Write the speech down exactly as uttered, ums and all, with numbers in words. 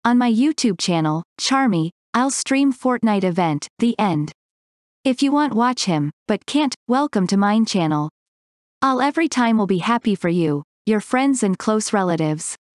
On my YouTube channel, Charmy, I'll stream Fortnite event, the end. If you want watch him, but can't, welcome to mine channel. I'll every time will be happy for you, your friends and close relatives.